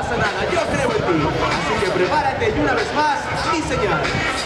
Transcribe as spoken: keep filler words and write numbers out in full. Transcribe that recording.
pasa nada, yo creo en ti. Así que prepárate y una vez más, mi señal.